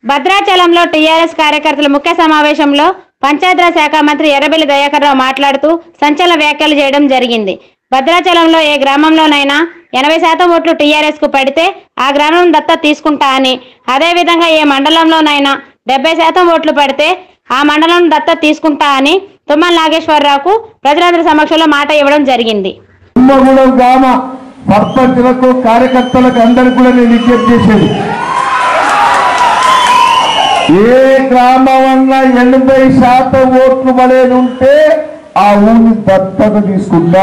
భద్రాచలంలో టీఆర్ఎస్ కార్యకర్తల ముఖ్య సమావేశంలో పంచాయతీరాజ్ శాఖ మంత్రి ఎర్రబెల్లి దయాకర్ రావు మాట్లాడుతూ సంచలన వ్యాఖ్యలు చేయడం జరిగింది. భద్రాచలంలో ఏ గ్రామంలోనైనా 80% ఓట్లు టీఆర్ఎస్ కు పడితే ఆ గ్రామం దత్తత తీసుకుంటా అని, అదేవిధంగా ఏ మండలంలోనైనా 70% ఓట్లు పడితే ఆ మండలం దత్తత తీసుకుంటా అని తుమ్మల నాగేశ్వరరావుకు ప్రజలందరి సమక్షంలో మాట ఇవ్వడం జరిగింది. గ్రామ సర్పంచులకు కార్యకర్తలకు అందరికీ కూడా నేను విజ్ఞప్తి చేసేది, ఏ గ్రామం వల్ల 80% ఓట్లు పడేది ఉంటే ఆ ఊరిని దత్తత తీసుకుంటా,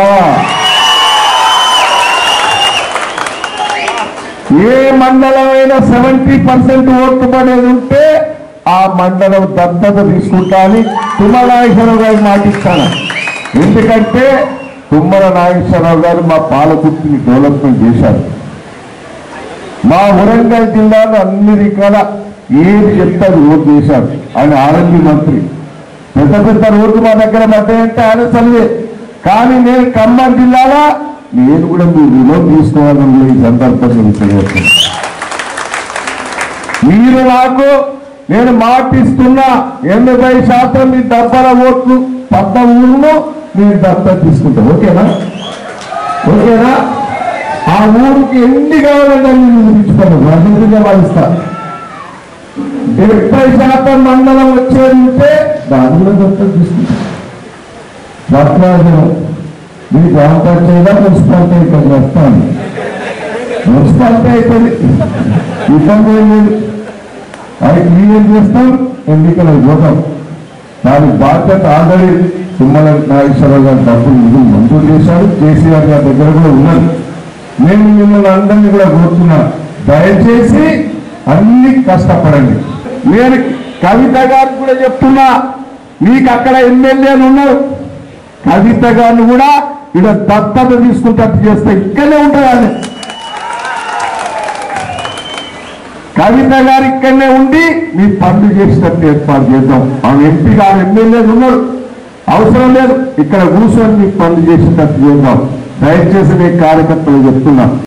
ఏ మండలమైనా 70% ఓట్లు పడేది ఉంటే ఆ మండలం దత్తత తీసుకుంటా అని తుమ్మల నాగేశ్వరరావు గారు మాటిస్తాను. ఎందుకంటే తుమ్మల నాగేశ్వరరావు గారు మా పాలకుర్తిని డెవలప్మెంట్ చేశారు. మా వరంగల్ జిల్లాలో అన్ని రకాల ఏది చెప్తారు రోడ్డు చేశారు. ఆయన ఆర్ఎండ్బి మంత్రి. పెద్ద పెద్ద రోడ్డు మా దగ్గర పడ్డాయంటే ఆయన చదివే. కానీ నేను ఖమ్మం జిల్లాలో నేను కూడా మీ రుణం తీసుకోవాలని ఈ సందర్భంగా తెలియజేస్తున్నాను. మీరు నాకు నేను మాటిస్తున్నా 80% మీ డబ్బల ఓట్లు 10 ఊళ్ళో మీరు దత్తత తీసుకుంటాం. ఓకేనా? ఓకేనా? ఆ ఊరికి ఎన్ని కావాలంటే నేను చూపించుకోను, అన్నింటిగా భావిస్తా. 70% మండలం వచ్చేది ఉంటే దానిలో దత్తత తీసుకుంటాం. భద్రాచలం మీ గ్రామ పంచాయతీ మున్సిపాలిటీ ఇక్కడ వస్తాను. మున్సిపాలిటీ అయిపోయింది, ఇబ్బంది ఏం లేదు. అది క్లియర్ చేస్తాం, ఎన్నికలకు పోతాం. దాని బాధ్యత ఆల్రెడీ తుమ్మల నాగేశ్వరరావు గారు డబ్బులు నిధులు మంజూరు చేశారు. కేసీఆర్ గారి దగ్గర కూడా ఉన్నది. నేను మిమ్మల్ని అందరినీ కూడా కోరుతున్నాను, దయచేసి అన్ని కష్టపడండి. నేను కవిత గారికి కూడా చెప్తున్నా, మీకు అక్కడ ఎమ్మెల్యేలు ఉన్నారు, కవిత గారిని కూడా ఇక్కడ దత్తత తీసుకుంటట్టు చేస్తే ఇక్కడనే ఉంటారు. కవిత గారు ఇక్కడనే ఉండి మీ పనులు చేసేటట్టు ఏర్పాటు చేద్దాం. ఆమె ఎంపీ గారు ఎమ్మెల్యేలు ఉన్నారు, అవసరం లేదు, ఇక్కడ కూర్చొని మీ పనులు చేసేటట్టు చేద్దాం. దయచేసి మీ కార్యకర్తలు చెప్తున్నా.